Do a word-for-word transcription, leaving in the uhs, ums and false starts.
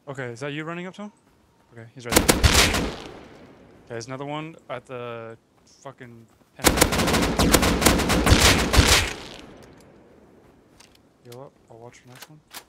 Okay, is that you running up to him? Okay, he's right there. Okay, there's another one at the fucking pen. Heal up, I'll watch the next one.